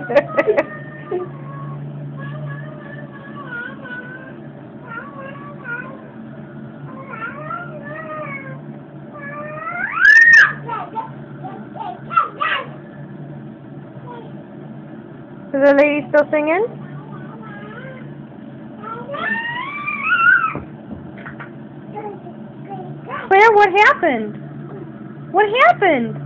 Is the lady still singing? Claire, what happened? What happened?